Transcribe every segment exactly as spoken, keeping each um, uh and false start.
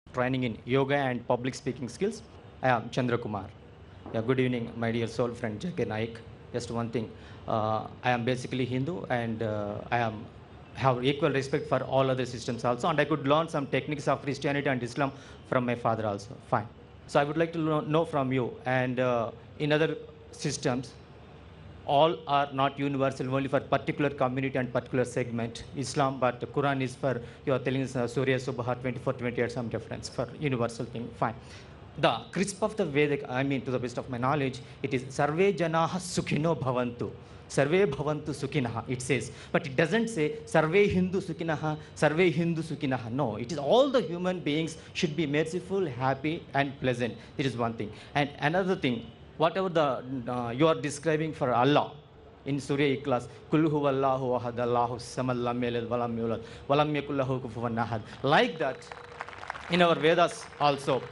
training in yoga and public speaking skills. I am Chandra Kumar. Yeah, good evening, my dear soul friend Zakir Naik. Just one thing, uh, I am basically Hindu, and uh, I am have equal respect for all other systems also, and I could learn some techniques of Christianity and Islam from my father also. Fine. So I would like to know from you, and uh, in other systems, all are not universal, only for particular community and particular segment. Islam, but the Quran is for, you are telling us uh, Surya Subha twenty-four, twenty-eight, some difference for universal thing. Fine. The crisp of the Vedic, I mean, to the best of my knowledge, it is Sarve Janaha Sukhino Bhavantu. Sarve Bhavantu Sukhinaha, it says. But it doesn't say Sarve Hindu Sukhinaha, Sarve Hindu Sukhinaha. No, it is all the human beings should be merciful, happy, and pleasant. It is one thing. And another thing, whatever the uh, you are describing for Allah in Surah Ikhlas, Kul huwallahu ahad, Allahu samad, lam yalid walam yulad, walam yakul lahu kufuwan ahad. Like that, in our Vedas also,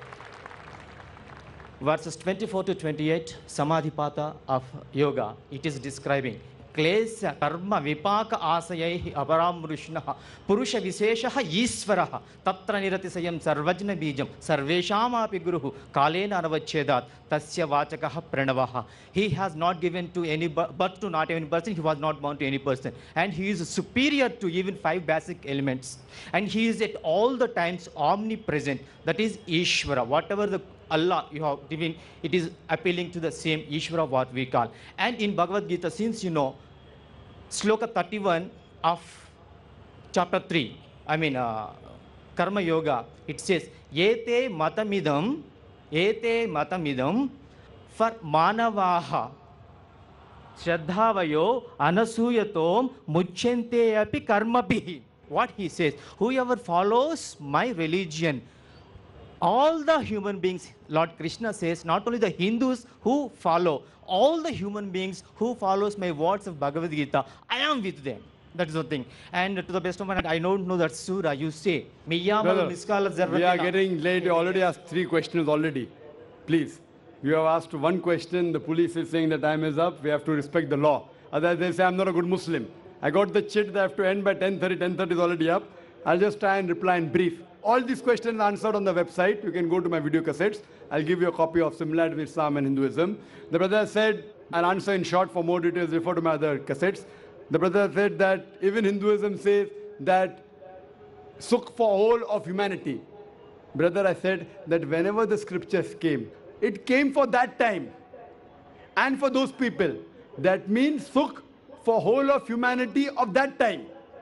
verses twenty-four to twenty-eight, Samadhipata of yoga, it is describing Klesha karma vipaka asayaihi aparam vrishnaha purusha visheshaha isvaraha tatra niratisayam sarvajna bijam sarvesham api guruhu kalena anavachchedat tasya vachakaha pranavaha. He has not given to any birth to not any person, he was not born to any person, and he is superior to even five basic elements, and he is at all the times omnipresent. That is Ishvara. Whatever the Allah you have given, it is appealing to the same Ishvara what we call. And in Bhagavad Gita, since you know, Sloka thirty-one of chapter three, I mean uh, Karma Yoga, it says, Yete matamidam, Yete matamidam, for manavaha, Shraddhavayo, Anasuyatom, Muchente api karma bihi. What he says, whoever follows my religion, all the human beings, Lord Krishna says, not only the Hindus who follow, all the human beings who follows my words of Bhagavad Gita, I am with them. That is the thing. And to the best of my knowledge, I don't know that surah. You say, Brother, we are getting late. You already asked three questions already. Please. You have asked one question. The police is saying the time is up. We have to respect the law. Otherwise, they say I'm not a good Muslim. I got the chit that I have to end by ten thirty. ten thirty is already up. I'll just try and reply in brief. All these questions are answered on the website. You can go to my video cassettes. I'll give you a copy of Similarity with Islam and Hinduism. The brother said, I'll answer in short. For more details, refer to my other cassettes. The brother said that even Hinduism says that sukh for whole of humanity. Brother, I said that whenever the scriptures came, it came for that time and for those people. That means sukh for whole of humanity of that time.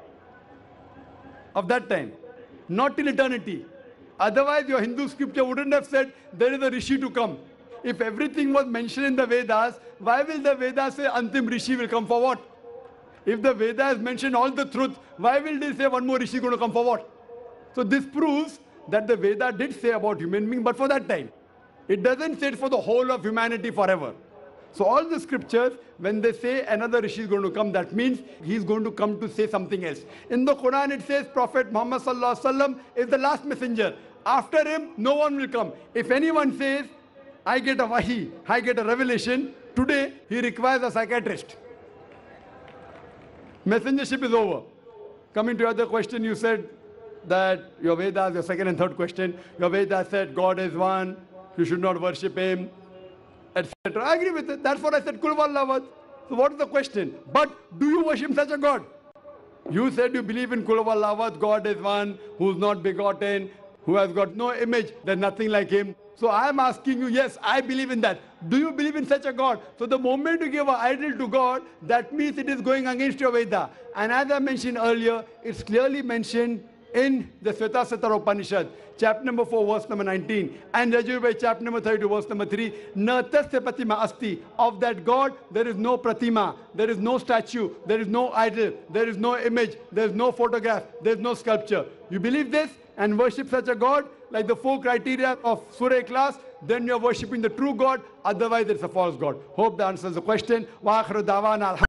Of that time. Not till eternity. Otherwise, your Hindu scripture wouldn't have said there is a Rishi to come. If everything was mentioned in the Vedas, why will the Vedas say Antim Rishi will come for what? If the Vedas mention all the truth, why will they say one more Rishi going to come for what? So this proves that the Veda did say about human being, but for that time. It doesn't say it for the whole of humanity forever. So all the scriptures, when they say another Rishi is going to come, that means he's going to come to say something else. In the Quran it says Prophet Muhammad sallallahu alaihi wasallam is the last messenger. After him, no one will come. If anyone says, I get a wahi, I get a revelation, today he requires a psychiatrist. Messengership is over. Coming to your other question, you said that your Vedas, your second and third question, your Vedas said God is one, you should not worship him, et cetera. I agree with it. That's what I said, Kul Wallahu. So what is the question? But do you worship such a God? You said you believe in Kul Wallahu, God is one, who is not begotten, who has got no image, there's nothing like him. So I am asking you, yes, I believe in that. Do you believe in such a God? So the moment you give an idol to God, that means it is going against your Veda. And as I mentioned earlier, it's clearly mentioned in the Svetasvatara Upanishad, chapter number four, verse number nineteen, and Yajurveda, chapter number thirty-two, verse number three, Na tasya pratima asti. Of that God, there is no pratima, there is no statue, there is no idol, there is no image, there is no photograph, there is no sculpture. You believe this and worship such a God, like the four criteria of Surah Ikhlas, then you are worshipping the true God, otherwise it's a false God. Hope that answers the question. Wa akhiru da'wana.